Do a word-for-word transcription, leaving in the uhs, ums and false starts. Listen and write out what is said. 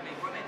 มีข้อไหน